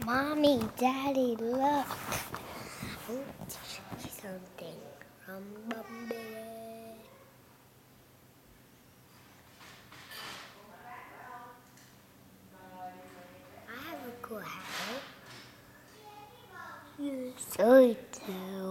Mommy, Daddy, look. I want to show you something. Baby. I have a cool hat. You so too.